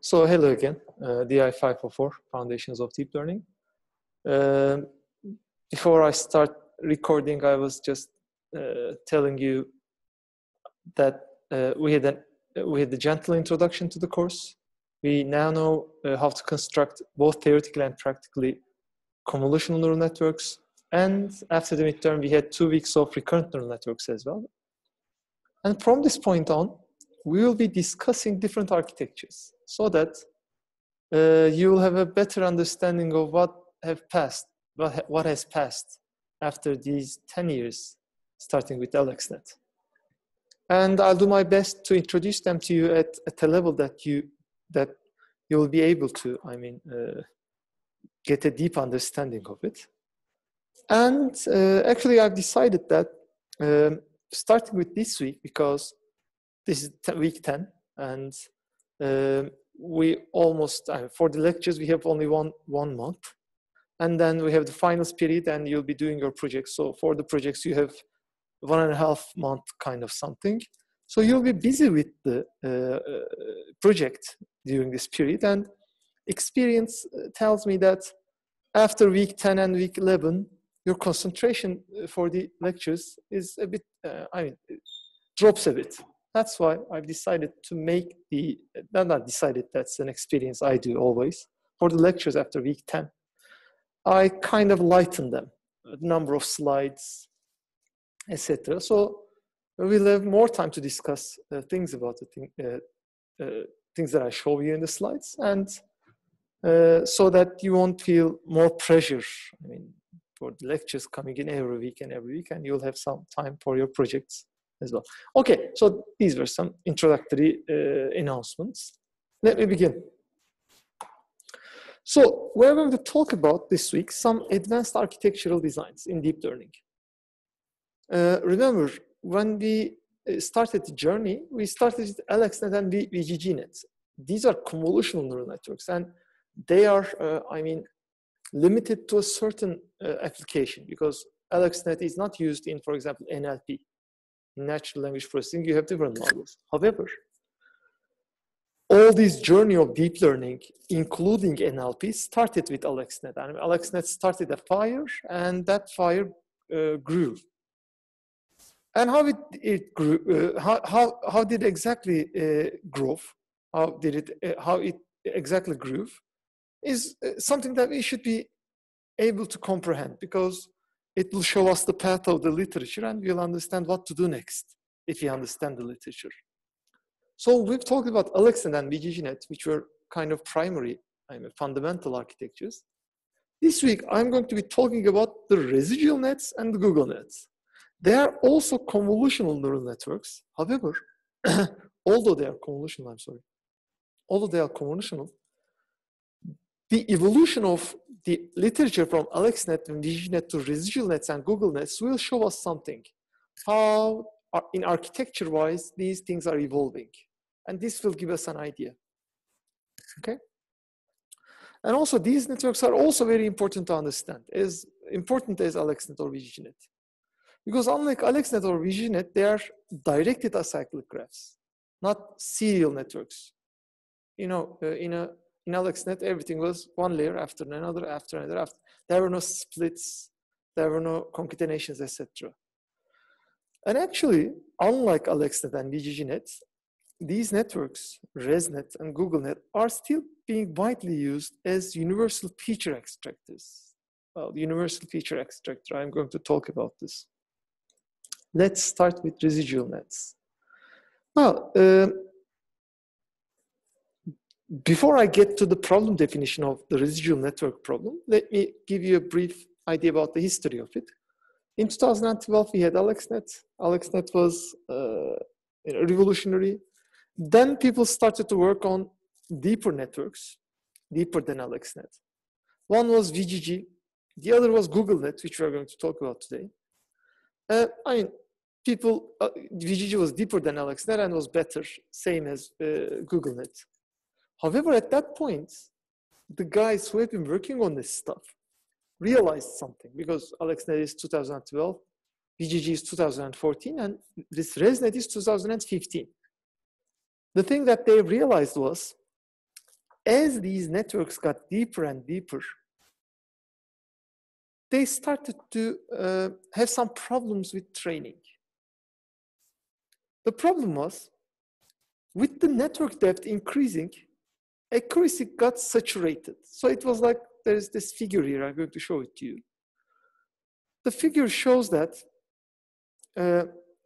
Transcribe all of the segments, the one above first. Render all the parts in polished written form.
So hello again, DI504, Foundations of Deep Learning. Before I start recording, I was just telling you that we had a gentle introduction to the course. We now know how to construct both theoretically and practically convolutional neural networks. And after the midterm, we had 2 weeks of recurrent neural networks as well. And from this point on, we will be discussing different architectures so that you will have a better understanding of what has passed after these 10 years, starting with AlexNet. And I'll do my best to introduce them to you at a level that you will be able to, get a deep understanding of it. And actually, I've decided that starting with this week, because this is week 10, and we almost, for the lectures, we have only one month. And then we have the finals period, and you'll be doing your projects. So for the projects, you have 1.5 month kind of something. So you'll be busy with the project during this period. And experience tells me that after week 10 and week 11, your concentration for the lectures is a bit, drops a bit. That's why I've decided to make not decided, that's an experience I do always. For the lectures after week 10, I kind of lighten them, a number of slides, etc. So we'll have more time to discuss things about the things that I show you in the slides, and so that you won't feel more pressure. For the lectures coming in every week, and you'll have some time for your projects as well. Okay, so these were some introductory announcements. Let me begin. So we're going to talk about this week some advanced architectural designs in deep learning. Remember, when we started the journey, we started with AlexNet and VGGNet. These are convolutional neural networks, and they are, limited to a certain application, because AlexNet is not used in, for example, NLP. In natural language processing, you have different models. However, all this journey of deep learning, including NLP, started with AlexNet. And AlexNet started a fire, and that fire grew. And how it grew? How did it exactly grow? How it exactly grew? Is something that we should be able to comprehend, because it will show us the path of the literature, and we'll understand what to do next if we understand the literature. So we've talked about AlexNet and VGGNet, which were kind of primary, fundamental architectures. This week, I'm going to be talking about the residual nets and the Google nets. They are also convolutional neural networks. However, although they are convolutional, the evolution of the literature from AlexNet and VGGNet to residual nets and Google nets will show us something. How, in architecture-wise, these things are evolving. And this will give us an idea. Okay? And also, these networks are also very important to understand, as important as AlexNet or VGGNet. Because unlike AlexNet or VGGNet, they are directed acyclic graphs, not serial networks. In AlexNet, everything was one layer after another, after another. There were no splits, there were no concatenations, etc. And actually, unlike AlexNet and VGGNet, these networks, ResNet and GoogleNet, are still being widely used as universal feature extractors. Well, the universal feature extractor, I'm going to talk about this. Let's start with residual nets. Well, before I get to the problem definition of the residual network problem, let me give you a brief idea about the history of it. In 2012, we had AlexNet. AlexNet was revolutionary. Then people started to work on deeper networks, deeper than AlexNet. One was VGG. The other was GoogleNet, which we're going to talk about today. VGG was deeper than AlexNet and was better, same as GoogleNet. However, at that point, the guys who have been working on this stuff realized something, because AlexNet is 2012, VGG is 2014, and this ResNet is 2015. The thing that they realized was as these networks got deeper and deeper, they started to have some problems with training. The problem was, with the network depth increasing, accuracy got saturated. So it was like, there's this figure here, I'm going to show it to you. The figure shows that, a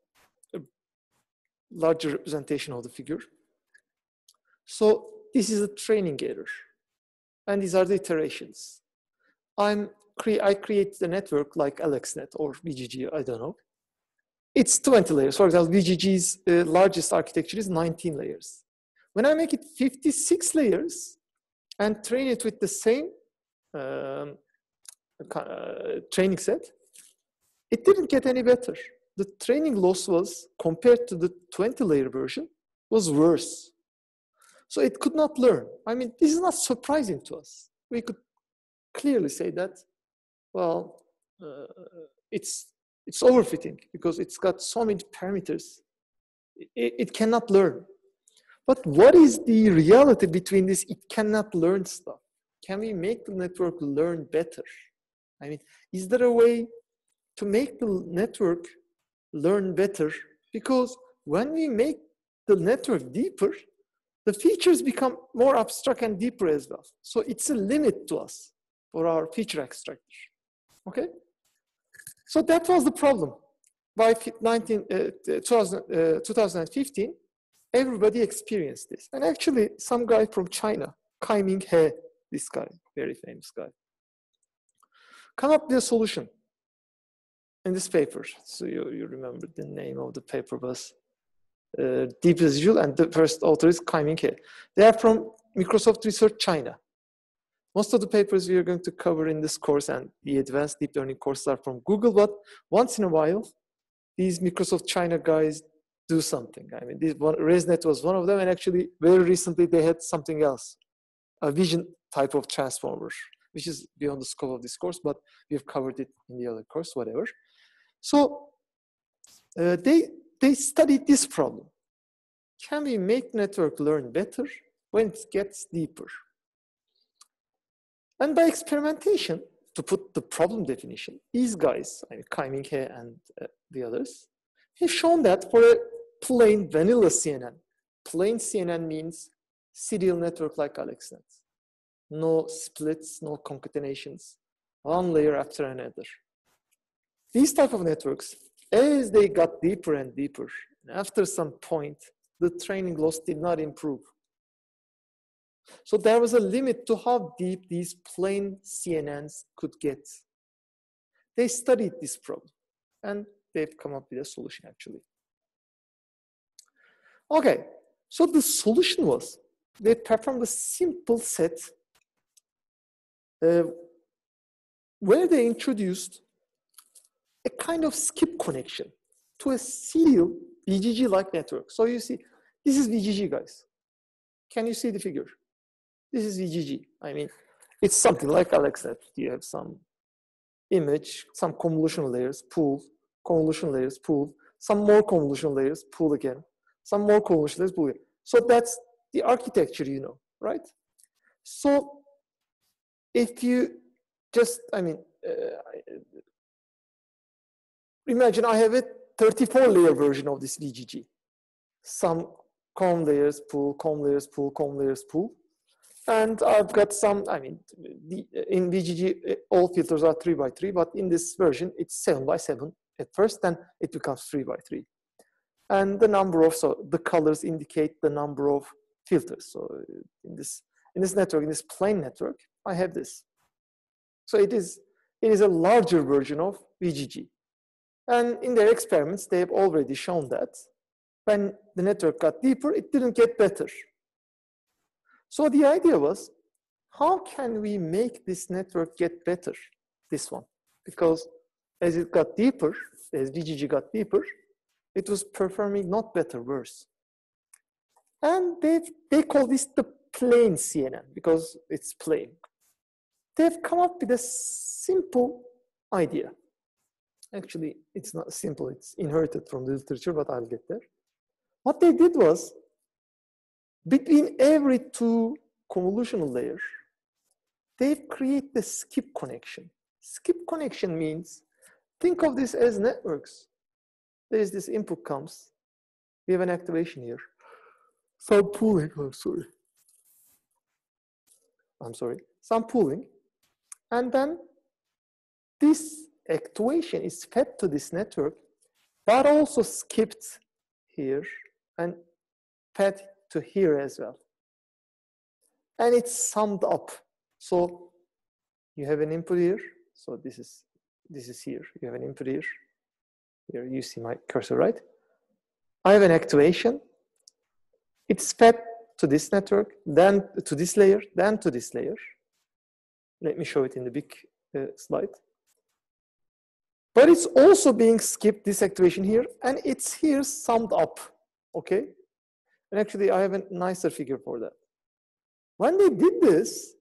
larger representation of the figure. So this is a training error. And these are the iterations. I create the network like AlexNet or BGG, I don't know. It's 20 layers. For example, BGG's largest architecture is 19 layers. When I make it 56 layers and train it with the same training set, it didn't get any better. The training loss was, compared to the 20-layer version, was worse. So it could not learn. I mean, this is not surprising to us. We could clearly say that, well, it's overfitting because it's got so many parameters. It cannot learn. But what is the reality between this it cannot learn stuff? Can we make the network learn better? I mean, is there a way to make the network learn better? Because when we make the network deeper, the features become more abstract and deeper as well. So it's a limit to us for our feature extractor, okay? So that was the problem. By 2015, everybody experienced this. And actually, some guy from China, Kai Ming He, this guy, very famous guy, come up with a solution in this paper. So you remember the name of the paper was Deep Residual, and the first author is Kai Ming He. They are from Microsoft Research China. Most of the papers we are going to cover in this course and the advanced deep learning courses are from Google, but once in a while, these Microsoft China guys do something. I mean, ResNet was one of them, and actually very recently they had something else, a vision type of transformer, which is beyond the scope of this course, but we have covered it in the other course, whatever. So they studied this problem. Can we make network learn better when it gets deeper? And by experimentation, to put the problem definition, these guys, I mean, Kai Ming He and the others, have shown that for a plain vanilla CNN, plain CNN means serial network like AlexNet. No splits, no concatenations, one layer after another. These type of networks, as they got deeper and deeper, after some point, the training loss did not improve. So there was a limit to how deep these plain CNNs could get. They studied this problem, and they've come up with a solution, actually. Okay, so the solution was, they performed a simple set where they introduced a kind of skip connection to a serial VGG-like network. So you see, this is VGG, guys. Can you see the figure? This is VGG. I mean, it's something like AlexNet. You have some image, some convolution layers, pool, convolution layers, pool, some more convolution layers, pool again, some more convolution layers, pool again. So that's the architecture, you know, right? So if you just, I mean, imagine I have a 34-layer version of this VGG. Some conv layers, pool, conv layers, pool, conv layers, pool. And I've got some, I mean, in VGG, all filters are 3 by 3, but in this version, it's 7 by 7 at first, then it becomes 3 by 3. And the number of, so the colors indicate the number of filters. So in this network, in this plain network, I have this. So it is a larger version of VGG. And in their experiments, they have already shown that when the network got deeper, it didn't get better. So the idea was, how can we make this network get better, this one? Because as it got deeper, as VGG got deeper, it was performing not better, worse. And they call this the plain CNN because it's plain. They've come up with a simple idea. Actually, it's not simple, it's inherited from the literature, but I'll get there. What they did was, between every two convolutional layer, they've created the skip connection. Skip connection means, think of this as networks. There's this input comes. We have an activation here. Some pooling, some pooling. And then this actuation is fed to this network, but also skipped here and fed to here as well. And it's summed up. So you have an input here. So this is here. You have an input here. Here you see my cursor, right? I have an activation. It's fed to this network, then to this layer, then to this layer. Let me show it in the big slide. But it's also being skipped, this activation here, and it's here summed up, okay? And actually I have a nicer figure for that. When they did this,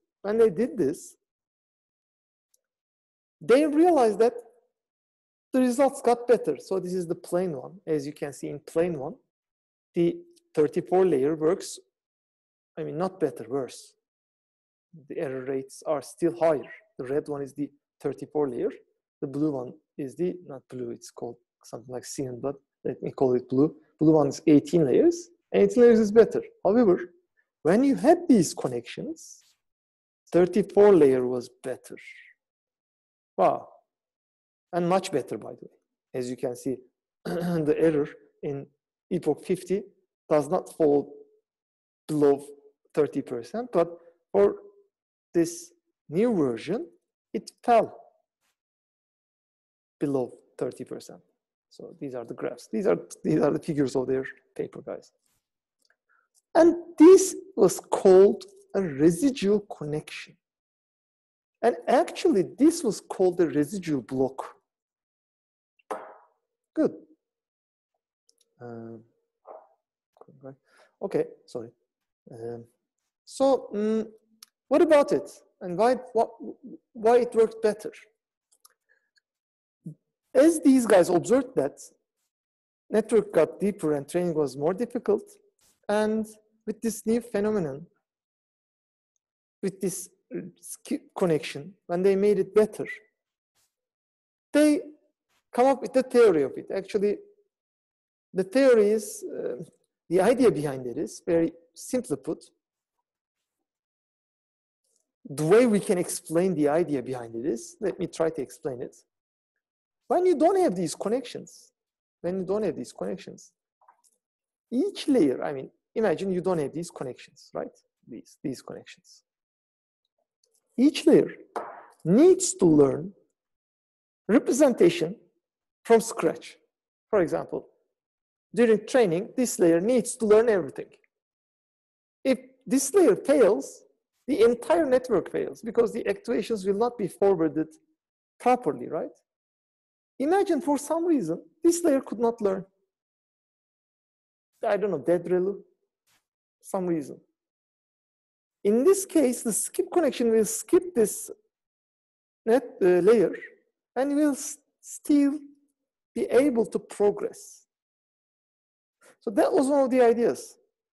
they realized that the results got better. So this is the plane one. As you can see in plane one, the 34 layer works, I mean, not better, worse. The error rates are still higher. The red one is the 34 layer. The blue one is the, not blue, it's called something like cyan, but let me call it blue. Blue one is 18 layers. 18 layers is better. However, when you had these connections, 34 layer was better. Wow. And much better, by the way. As you can see, the error in epoch 50 does not fall below 30%, but for this new version, it fell below 30%. So these are the graphs. These are the figures of their paper, guys. And this was called a residual connection. And actually, this was called the residual block. Good. Okay, sorry. What about it? And why it worked better? As these guys observed that network got deeper and training was more difficult, and with this new phenomenon, with this skip connection, when they made it better, they come up with the theory of it. Actually, the theory is, the idea behind it is very simply put. The way we can explain the idea behind it is, let me try to explain it. When you don't have these connections, each layer, I mean, imagine you don't have these connections, right? These connections. Each layer needs to learn representation from scratch. For example, during training, this layer needs to learn everything. If this layer fails, the entire network fails because the actuations will not be forwarded properly, right? Imagine for some reason, this layer could not learn. I don't know, dead relu, some reason. In this case, the skip connection will skip this layer and will still be able to progress. So that was one of the ideas.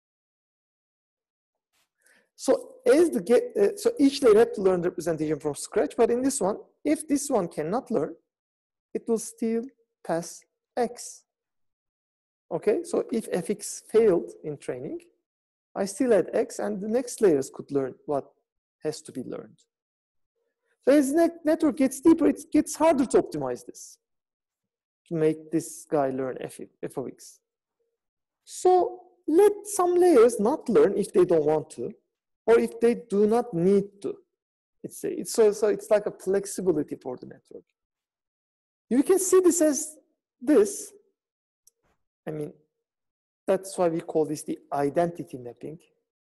So so each layer had to learn representation from scratch, but in this one, if this one cannot learn, it will still pass X. Okay, so if Fx failed in training, I still had X, and the next layers could learn what has to be learned. So as the network gets deeper, it gets harder to optimize this, to make this guy learn f of X. So let some layers not learn if they don't want to, or if they do not need to. So it's like a flexibility for the network. You can see this as this. I mean, that's why we call this the identity mapping.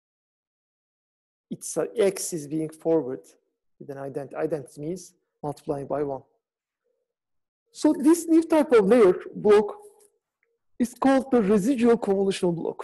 It's X is being forward with an identity. Identity means multiplying by 1. So this new type of layer block is called the residual convolutional block.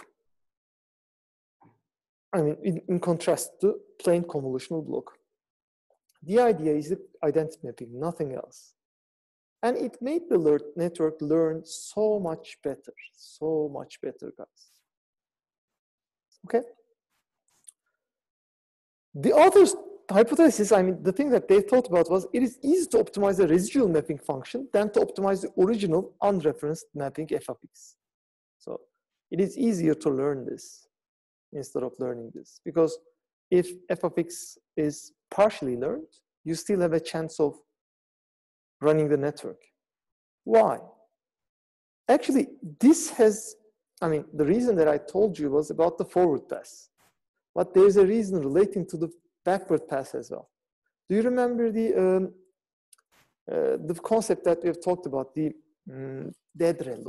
I mean, in contrast to plain convolutional block. The idea is the identity mapping, nothing else. And it made the network learn so much better, guys. Okay? The author's hypothesis, I mean, the thing that they thought about was it is easy to optimize a residual mapping function than to optimize the original unreferenced mapping f of x. So it is easier to learn this instead of learning this, because if f of x is partially learned, you still have a chance of running the network. Why? Actually, this has, I mean, the reason that I told you was about the forward pass, but there's a reason relating to the backward pass as well. Do you remember the concept that we have talked about, the dead ReLU?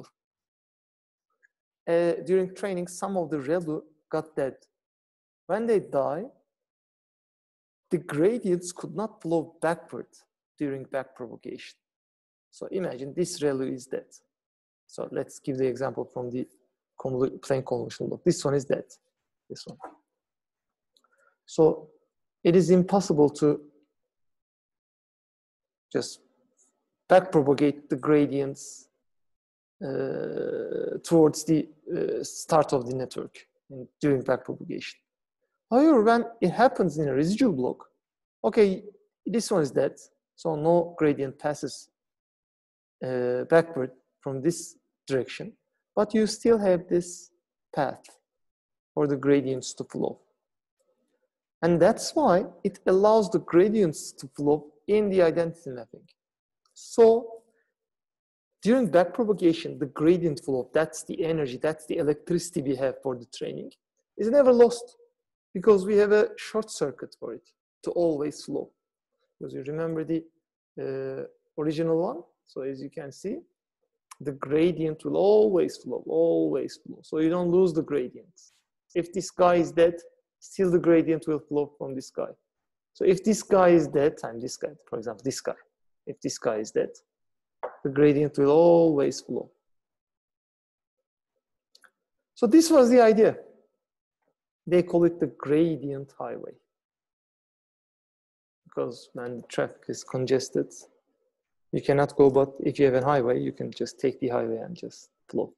During training, some of the ReLU got dead. When they die, the gradients could not flow backward during backpropagation. So imagine this ReLU is dead. So let's give the example from the plain convolutional block. This one is dead, this one. So it is impossible to just backpropagate the gradients towards the start of the network during backpropagation. However, when it happens in a residual block, okay, this one is dead, so no gradient passes backward from this direction, but you still have this path for the gradients to flow. And that's why it allows the gradients to flow in the identity mapping. So during backpropagation, the gradient flow, that's the energy, that's the electricity we have for the training, is never lost because we have a short circuit for it to always flow. Because you remember the original one? So as you can see, the gradient will always flow, always flow. So you don't lose the gradients. If this guy is dead, still the gradient will flow from this guy. So if this guy is dead, and this guy, for example, this guy, if this guy is dead, the gradient will always flow. So this was the idea. They call it the gradient highway. Because when the traffic is congested, you cannot go, but if you have a highway, you can just take the highway and just flow.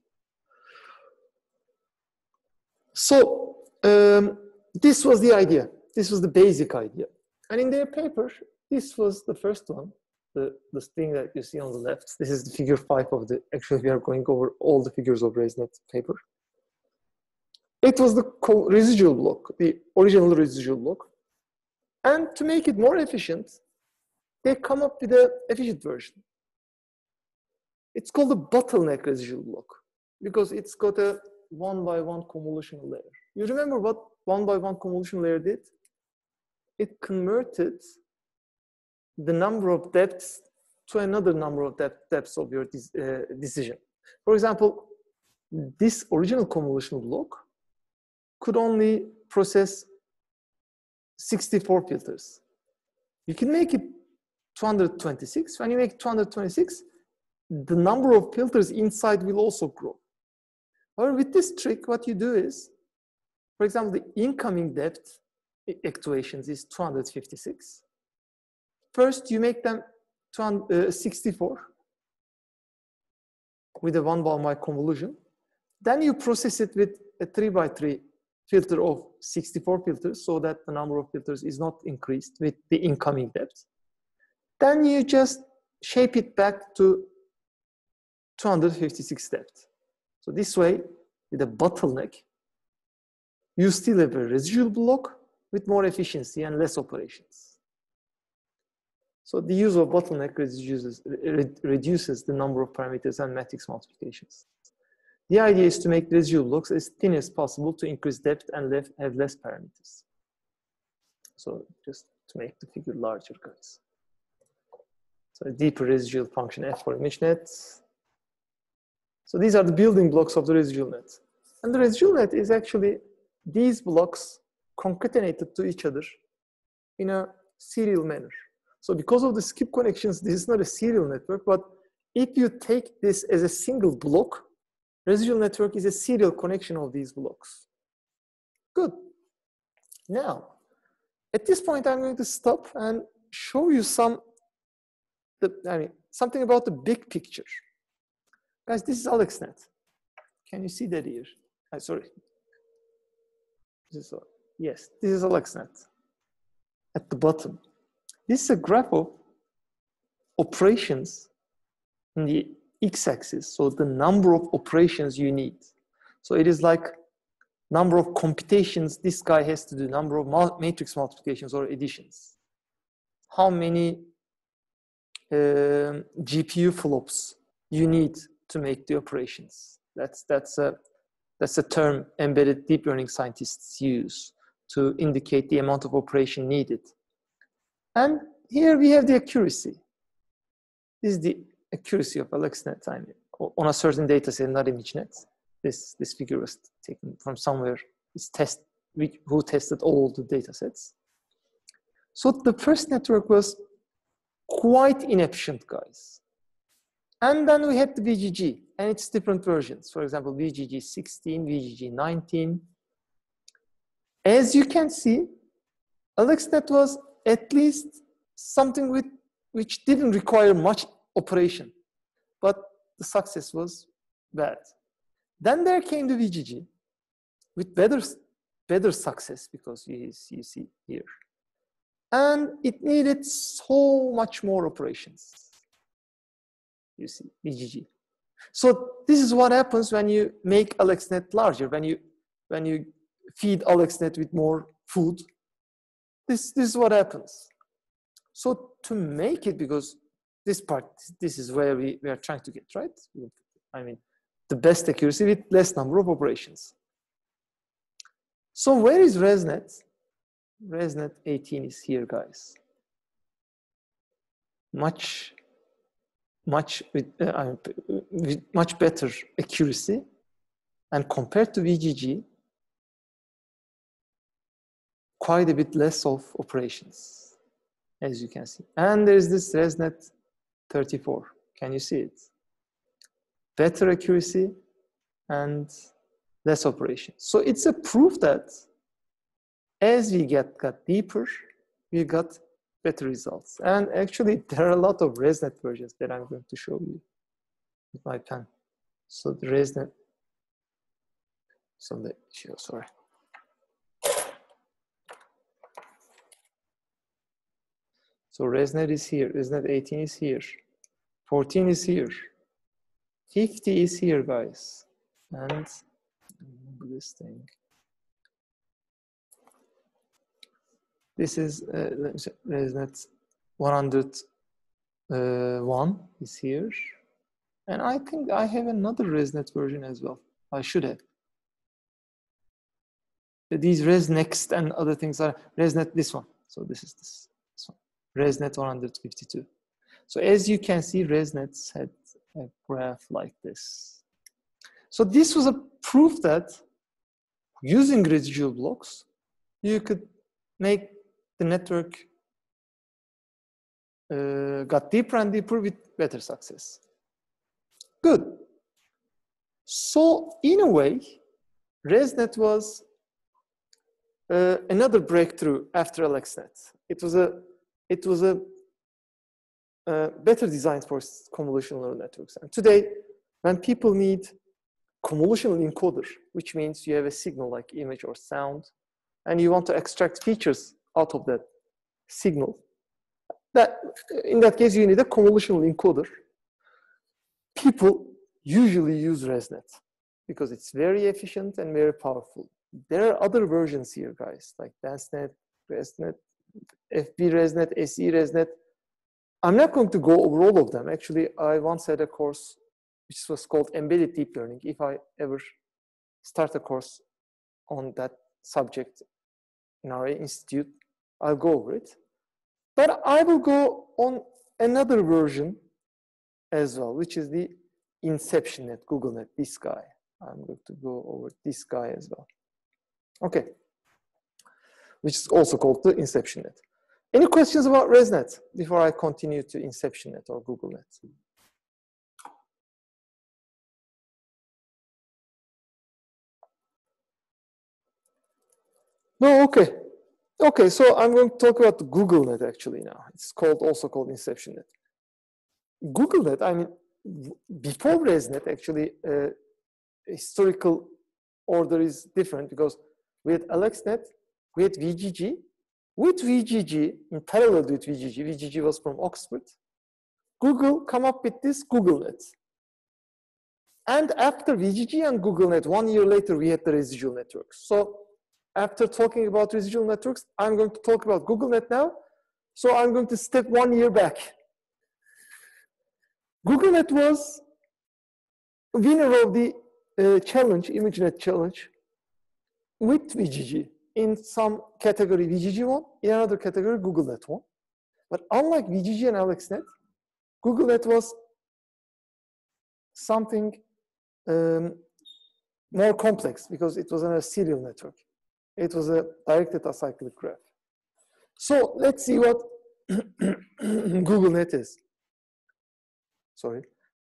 So this was the idea. This was the basic idea. And in their paper, this was the first one, the thing that you see on the left. This is the figure 5 of the, actually we are going over all the figures of ResNet paper. It was the residual block, the original residual block. And to make it more efficient, they come up with an efficient version. It's called the bottleneck residual block because it's got a 1-by-1 convolutional layer. You remember what 1-by-1 convolutional layer did? It converted the number of depths to another number of depths of your decision. For example, this original convolutional block could only process 64 filters. You can make it 226. When you make 226, the number of filters inside will also grow. However, with this trick, what you do is, for example, the incoming depth actuations is 256. First, you make them 64 with a 1-by-1 convolution. Then you process it with a 3-by-3 filter of 64 filters so that the number of filters is not increased with the incoming depth. Then you just shape it back to 256 depth. So this way, with a bottleneck, you still have a residual block with more efficiency and less operations. So the use of bottleneck reduces the number of parameters and matrix multiplications. The idea is to make residual blocks as thin as possible to increase depth and have less parameters. So just to make the figure larger, guys. So a deeper residual function F for ImageNet. So these are the building blocks of the residual net. And the residual net is actually these blocks concatenated to each other in a serial manner. So because of the skip connections, this is not a serial network, but if you take this as a single block, residual network is a serial connection of these blocks. Good. Now, at this point, I'm going to stop and show you something about the big picture. Guys, this is AlexNet. Can you see that here? Sorry. Yes, this is AlexNet. at the bottom. This is a graph of operations in the x-axis, so the number of operations you need. So it is like number of computations this guy has to do, number of matrix multiplications or additions. How many GPU flops you need to make the operations. That's a term embedded deep learning scientists use to indicate the amount of operation needed. And here we have the accuracy. This is the accuracy of AlexNet on a certain data set, not ImageNet. This figure was taken from somewhere. It's who tested all the data sets. So the first network was quite inefficient, guys. And then we had the VGG and its different versions. For example, VGG 16, VGG 19. As you can see, AlexNet was at least something which didn't require much operation, but the success was bad. Then there came the VGG with better success, because you see here. And it needed so much more operations. You see, VGG. So this is what happens when you make AlexNet larger, when you feed AlexNet with more food. This is what happens. So to make it, because this is where we are trying to get, right? I mean, the best accuracy with less number of operations. So where is ResNet? ResNet 18 is here, guys. Much better accuracy, and compared to VGG, quite a bit less of operations, as you can see. And there's this ResNet 34. Can you see it? Better accuracy and less operation. So it's a proof that as we got deeper, we got better results. And actually, there are a lot of ResNet versions that I'm going to show you with my pen. So the ResNet, sorry. So ResNet is here, ResNet 18 is here, 14 is here, 50 is here, guys. And this thing. This is ResNet 101 is here. And I think I have another ResNet version as well. I should have. These ResNext and other things are ResNet this one. So this is this one. ResNet 152. So as you can see, ResNets had a graph like this. So this was a proof that using residual blocks, you could make the network got deeper and deeper with better success. Good. So in a way, ResNet was another breakthrough after AlexNet. It was a better design for convolutional neural networks. And today, when people need convolutional encoder, which means you have a signal like image or sound, and you want to extract features out of that signal, in that case, you need a convolutional encoder. People usually use ResNet because it's very efficient and very powerful. There are other versions here, guys, like DanceNet, ResNet, FB ResNet, SE ResNet. I'm not going to go over all of them. Actually, I once had a course which was called Embedded Deep Learning. If I ever start a course on that subject in our institute, I'll go over it. But I will go on another version as well, which is the InceptionNet, GoogleNet, this guy. I'm going to go over this guy as well. Okay, which is also called the InceptionNet. Any questions about ResNet before I continue to InceptionNet or GoogleNet? No, okay. Okay, so I'm going to talk about the GoogleNet actually now. It's also called InceptionNet. GoogleNet, I mean, before ResNet, actually, historical order is different because we had AlexNet, we had VGG, with VGG, in parallel with VGG was from Oxford, Google come up with this GoogleNet. And after VGG and GoogleNet, 1 year later, we had the residual networks. So after talking about residual networks, I'm going to talk about GoogleNet now. So I'm going to step 1 year back. GoogleNet was winner of the challenge, ImageNet challenge, with VGG. In some category, VGG won. In another category, GoogleNet won. But unlike VGG and AlexNet, GoogleNet was something more complex because it was a serial network. It was a directed acyclic graph. So let's see what GoogleNet is. Sorry.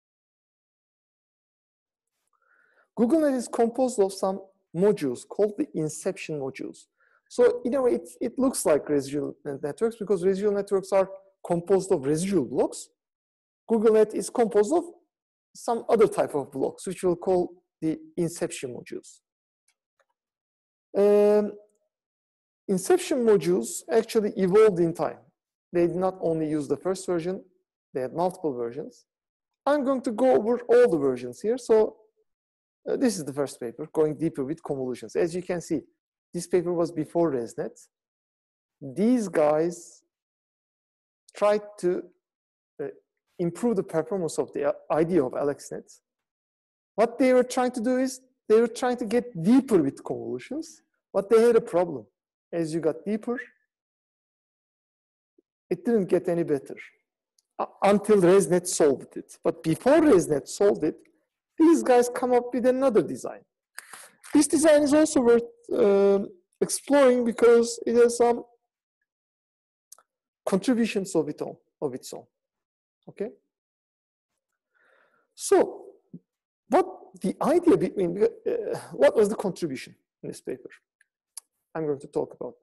GoogleNet is composed of some modules called the inception modules. So in a way, it looks like residual networks because residual networks are composed of residual blocks. GoogleNet is composed of some other type of blocks, which we'll call the inception modules. Inception modules actually evolved in time. They did not only use the first version, they had multiple versions. I'm going to go over all the versions here. So this is the first paper, going deeper with convolutions. As you can see, this paper was before ResNet. These guys tried to improve the performance of the idea of AlexNet. What they were trying to do is they were trying to get deeper with convolutions, but they had a problem. As you got deeper, it didn't get any better until ResNet solved it. But before ResNet solved it, these guys come up with another design. This design is also worth exploring because it has some contributions of its own. Okay. So, what the idea between what was the contribution in this paper? I'm going to talk about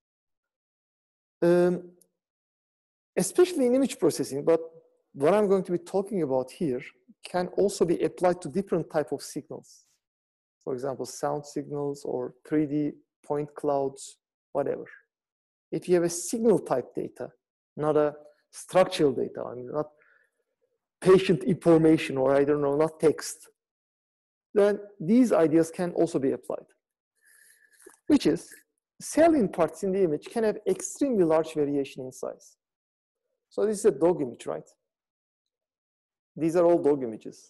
that. Especially in image processing, but what I'm going to be talking about here can also be applied to different type of signals. For example, sound signals or 3D point clouds, whatever. If you have a signal type data, not a structural data, I mean, not patient information or I don't know, not text, then these ideas can also be applied. Which is, salient parts in the image can have extremely large variation in size. So this is a dog image, right? These are all dog images.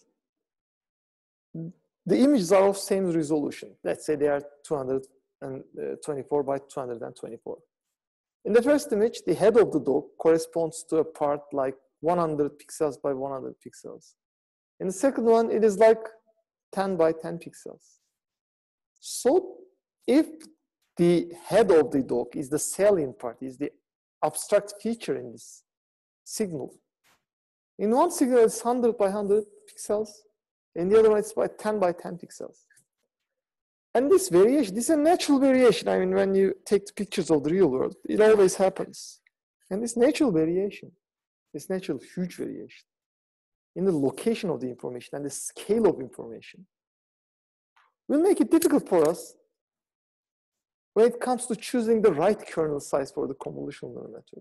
The images are of same resolution. Let's say they are 224 by 224. In the first image, the head of the dog corresponds to a part like 100 pixels by 100 pixels. In the second one, it is like 10 by 10 pixels. So if the head of the dog is the salient part, is the abstract feature in this signal, in one signal it's 100 by 100 pixels, in the other one it's by 10 by 10 pixels. And this variation, this is a natural variation. I mean, when you take the pictures of the real world, it always happens. And this natural variation, this natural huge variation in the location of the information and the scale of information will make it difficult for us when it comes to choosing the right kernel size for the convolutional neural network.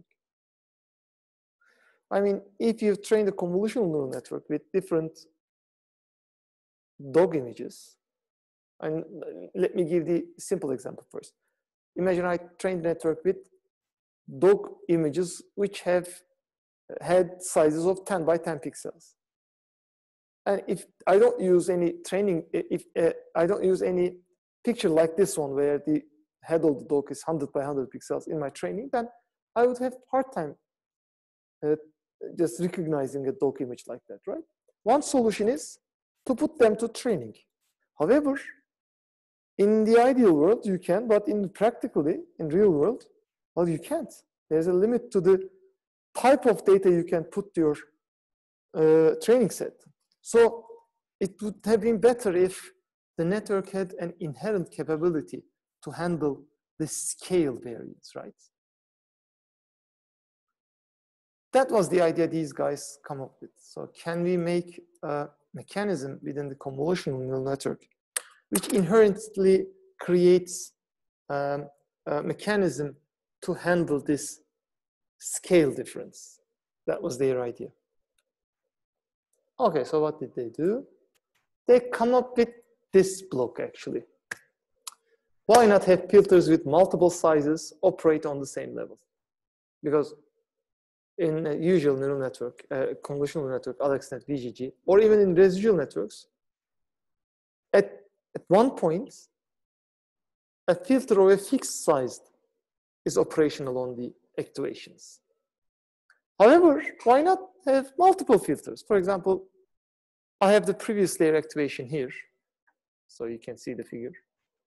I mean, if you've trained a convolutional neural network with different dog images, and let me give the simple example first. Imagine I trained a network with dog images which have had sizes of 10 by 10 pixels. And if I don't use any training, if I don't use any picture like this one where the head of the dog is 100 by 100 pixels in my training, then I would have hard time just recognizing a dog image like that, right? One solution is to put them to training. However, in the ideal world, you can, but practically, in real world, well, you can't. There's a limit to the type of data you can put to your training set. So it would have been better if the network had an inherent capability to handle the scale variance, right? That was the idea these guys come up with. So can we make a mechanism within the convolutional neural network which inherently creates a mechanism to handle this scale difference. That was their idea. Okay, so what did they do? They come up with this block actually. Why not have filters with multiple sizes operate on the same level? Because in a usual neural network, convolutional network, AlexNet, VGG, or even in residual networks, at one point, a filter of a fixed size is operational on the activations. However, why not have multiple filters? For example, I have the previous layer activation here, so you can see the figure.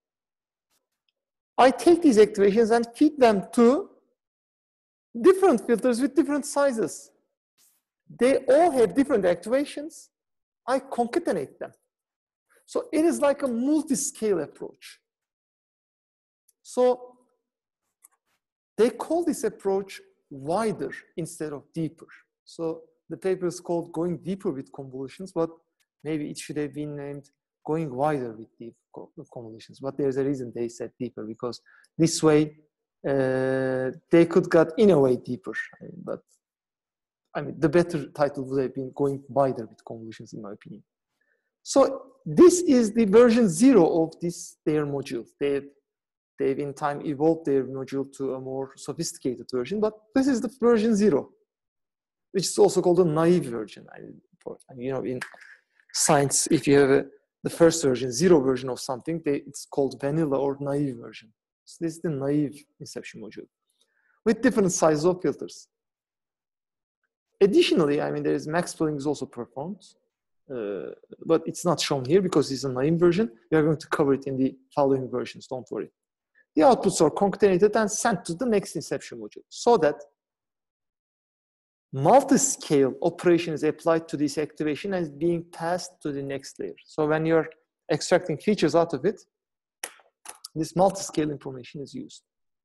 I take these activations and feed them to different filters with different sizes. They all have different activations. I concatenate them. So it is like a multi-scale approach. So they call this approach wider instead of deeper. So the paper is called Going Deeper with Convolutions, but maybe it should have been named Going Wider with Deep Convolutions. But there's a reason they said deeper, because this way they could get in a way deeper. But I mean, the better title would have been Going Wider with Convolutions, in my opinion. So this is the version 0 of their module. They've in time evolved their module to a more sophisticated version, but this is the version 0, which is also called a naive version. You know, in science, if you have the first version, 0 version of something, it's called vanilla or naive version. So this is the naive inception module with different sizes of filters. Additionally, I mean, there is max splitting is also performed, but it's not shown here because it's a naive version. We are going to cover it in the following versions, don't worry. The outputs are concatenated and sent to the next inception module so that multi-scale operation is applied to this activation and is being passed to the next layer. So when you're extracting features out of it, this multi-scale information is used.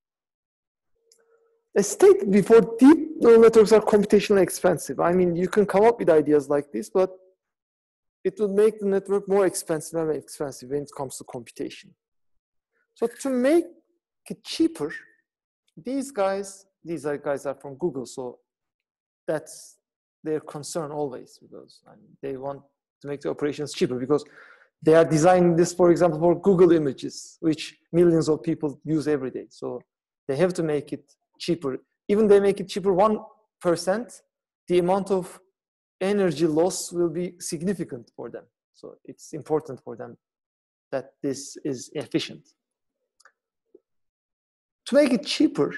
As stated before, deep neural networks are computationally expensive. I mean, you can come up with ideas like this, but it will make the network more expensive and more expensive when it comes to computation. So to make it cheaper, these guys are from Google, so that's their concern always, because I mean, they want to make the operations cheaper because they are designing this, for example, for Google Images, which millions of people use every day. So they have to make it cheaper. Even they make it cheaper 1%, the amount of energy loss will be significant for them. So it's important for them that this is efficient. To make it cheaper,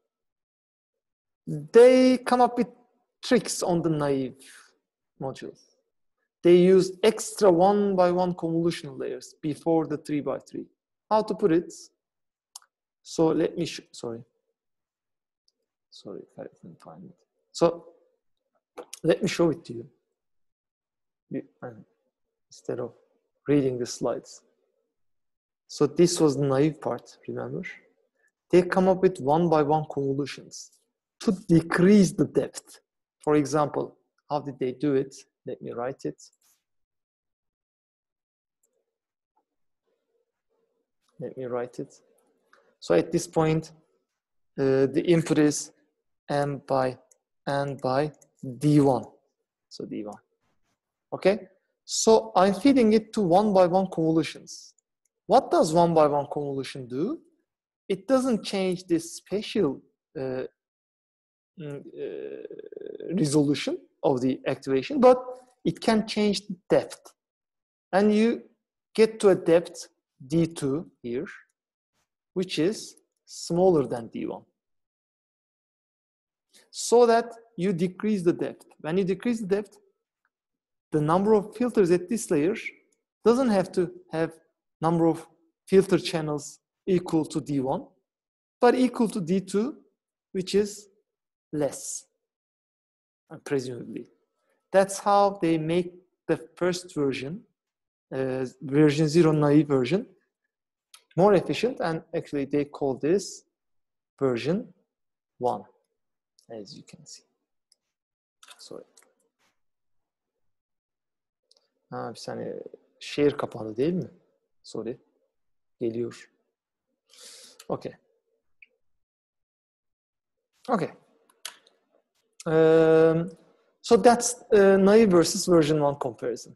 they come up with tricks on the naive module. They use extra 1x1 convolutional layers before the 3x3. How to put it? So let me show, sorry if I can find it. So let me show it to you instead of reading the slides. So this was the naive part, remember? They come up with 1x1 convolutions to decrease the depth. For example, how did they do it? Let me write it. So at this point, the input is n by d1. So d1. Okay? So I'm feeding it to 1x1 convolutions. What does 1x1 convolution do? It doesn't change the spatial resolution of the activation, but it can change the depth. And you get to a depth d2 here, which is smaller than d1. So that you decrease the depth. When you decrease the depth, the number of filters at this layer doesn't have to have number of filter channels equal to d1, but equal to d2, which is less, presumably. That's how they make the first version, version 0 naive version, more efficient, and actually they call this version 1, as you can see. Sorry. Bir saniye, share kapandı değil mi? Sorry. Geliyor. Okay. Okay. So that's naive versus version 1 comparison.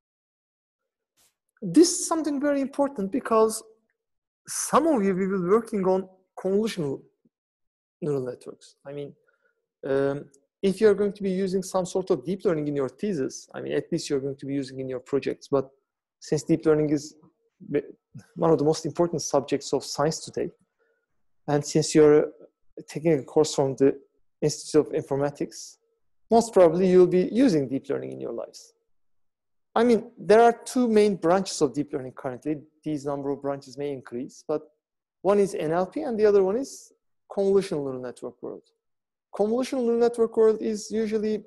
This is something very important because some of you will be working on convolutional neural networks. I mean, if you're going to be using some sort of deep learning in your thesis, I mean, at least you're going to be using in your projects. But since deep learning is one of the most important subjects of science today, and since you're taking a course from the Institute of Informatics, most probably you'll be using deep learning in your lives. I mean, there are two main branches of deep learning currently. These number of branches may increase, but one is NLP and the other one is convolutional neural network world. Convolutional neural network world is usually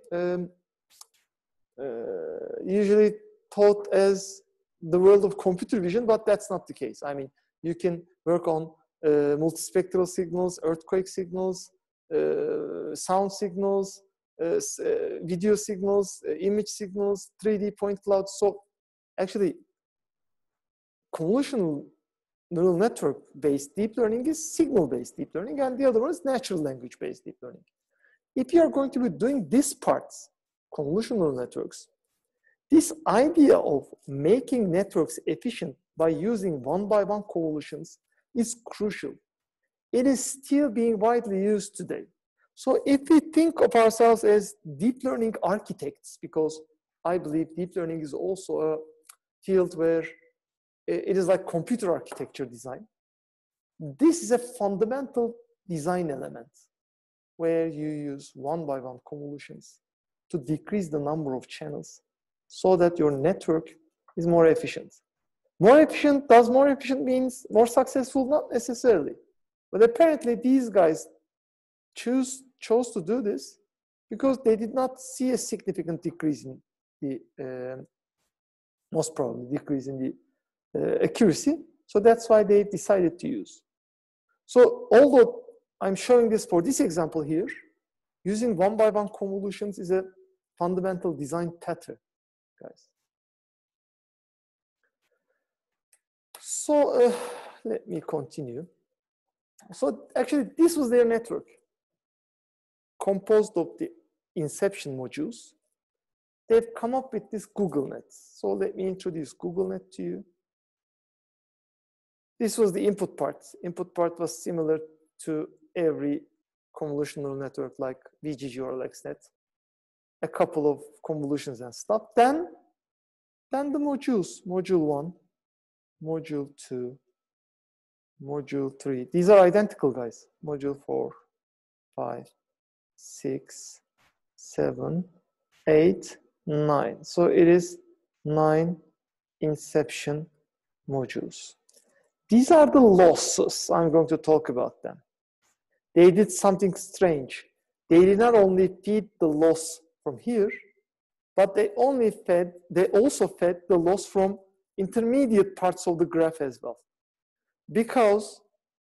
taught as the world of computer vision, but that's not the case. I mean, you can work on multispectral signals, earthquake signals, sound signals, video signals, image signals, 3D point clouds. So actually, convolutional neural network based deep learning is signal based deep learning, and the other one is natural language based deep learning. If you are going to be doing this part, convolutional neural networks, this idea of making networks efficient by using one-by-one convolutions is crucial. It is still being widely used today. So if we think of ourselves as deep learning architects, because I believe deep learning is also a field where it is like computer architecture design, this is a fundamental design element where you use one-by-one convolutions to decrease the number of channels so that your network is more efficient. More efficient, does more efficient means more successful? Not necessarily. But apparently these guys chose to do this because they did not see a significant decrease in the, most probably decrease in the accuracy. So that's why they decided to use. So although I'm showing this for this example here, using one-by-one convolutions is a fundamental design pattern, guys. So let me continue. So actually, this was their network, composed of the inception modules. They've come up with this GoogleNet. So let me introduce GoogleNet to you. This was the input part. Input part was similar to every convolutional network like VGG or LexNet. A couple of convolutions and stuff. Then the modules, module 1, module 2, module 3. These are identical, guys. Module 4, 5, 6, 7, 8, 9. So it is 9 inception modules. These are the losses. I'm going to talk about them. They did something strange. They did not only feed the loss from here, but they also fed the loss from intermediate parts of the graph as well. Because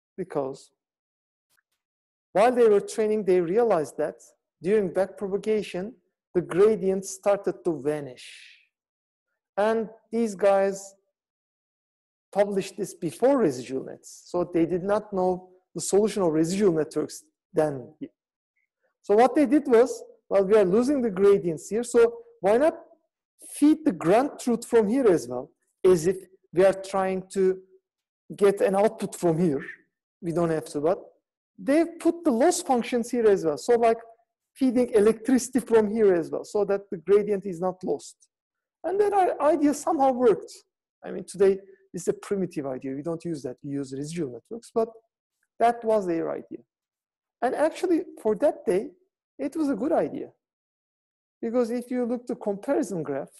while they were training, they realized that during backpropagation, the gradient started to vanish. And these guys published this before residual nets. So they did not know the solution of residual networks then. So what they did was, well, we are losing the gradients here, so why not feed the ground truth from here as well, as if we are trying to get an output from here. We don't have to, but they put the loss functions here as well. So like feeding electricity from here as well, so that the gradient is not lost. And that idea somehow worked. I mean, today, it's a primitive idea. We don't use that. We use residual networks, but that was their idea. And actually, for that day, it was a good idea. Because if you look at the comparison graph,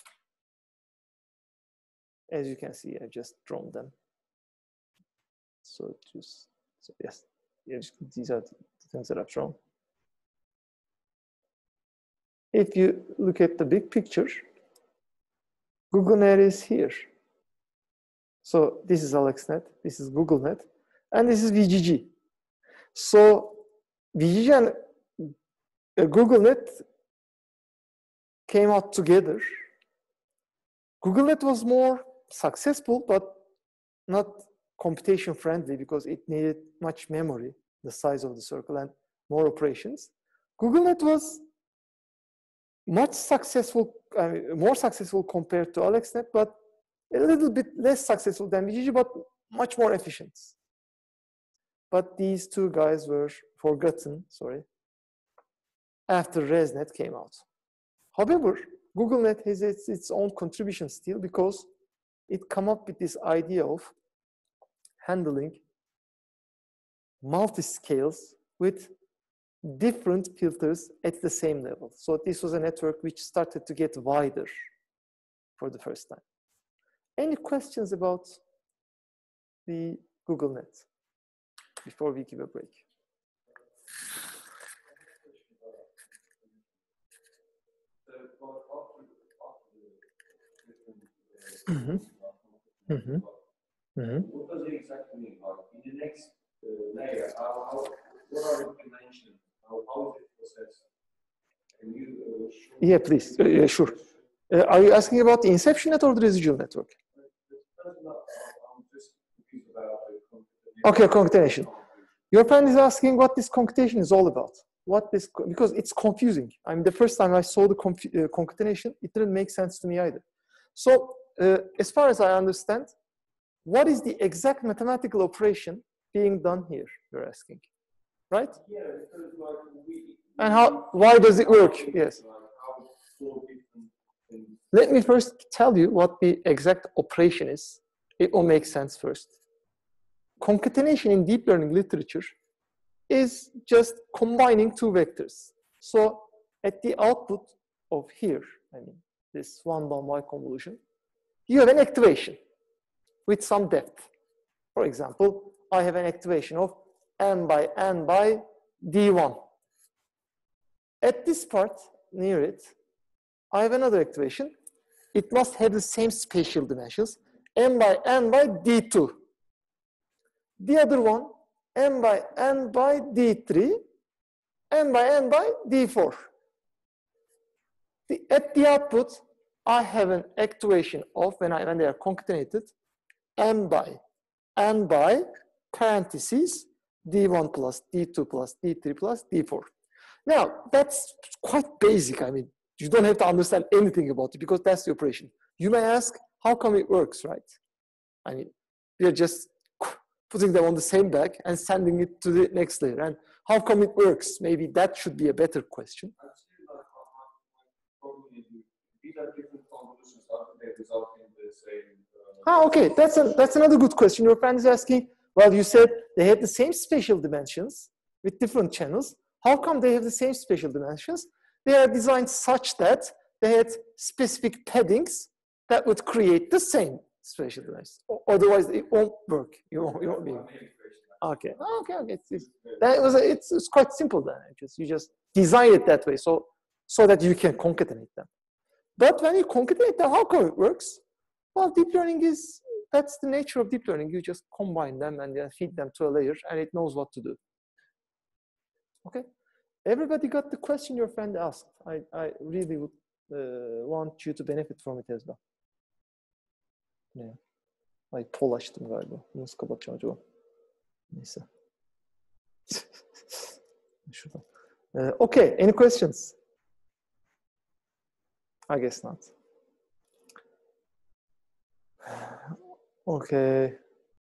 as you can see, I've just drawn them. So yes, these are the things that I've drawn. If you look at the big picture, GoogleNet is here. So this is AlexNet, this is GoogleNet, and this is VGG. So VGG and GoogleNet came out together. GoogleNet was more successful, but not computation friendly because it needed much memory, the size of the circle, and more operations. GoogleNet was much successful, more successful compared to AlexNet, but a little bit less successful than BGG, but much more efficient. But these two guys were forgotten, sorry, after ResNet came out. However, GoogleNet has its own contribution still because it came up with this idea of handling multi-scales with different filters at the same level. So this was a network which started to get wider for the first time. Any questions about the GoogleNet before we give a break? Mm-hmm. Mm-hmm. Mm-hmm. What does it exactly mean? Like in the next layer, what are the dimensions? How is it processed? Can you yeah, please. Yeah, sure. Are you asking about the inception net or the residual network? I'm just confused about the okay, concatenation. Your friend is asking what this concatenation is all about. What this, because it's confusing. I mean, the first time I saw the concatenation, it didn't make sense to me either. So, as far as I understand, what is the exact mathematical operation being done here? You're asking, right? Yeah, because like and how? Why does it work? Yes. Let me first tell you what the exact operation is. It will make sense first. Concatenation in deep learning literature is just combining two vectors. So at the output of here, I mean, this 1-by-1 convolution, you have an activation with some depth. For example, I have an activation of n by n by d1. At this part, near it, I have another activation. It must have the same spatial dimensions, n by n by d2. The other one, n by n by d3, n by n by d4. At the output, I have an activation of, when they are concatenated, n by parentheses d1 plus d2 plus d3 plus d4. Now, that's quite basic. I mean, you don't have to understand anything about it because that's the operation. You may ask, how come it works, right? I mean, we're just putting them on the same bag and sending it to the next layer. And how come it works? Maybe that should be a better question. These are different convolutions. How do they result in the same? Okay, that's another good question. Your friend is asking, well, you said they have the same spatial dimensions with different channels. How come they have the same spatial dimensions? They are designed such that they had specific paddings that would create the same spatial dimensions. Otherwise, it won't work. You won't be. Okay. It's quite simple then. You just design it that way so that you can concatenate them. But when you concatenate them, how come it works? Well, deep learning that's the nature of deep learning. You just combine them and then feed them to a layer and it knows what to do. Okay. Everybody got the question your friend asked. I really would want you to benefit from it as well. Yeah. Ay pol açtım galiba. Nasıl kapatacağım acaba? Neyse. Şuradan. Okay, any questions? I guess not. Okay.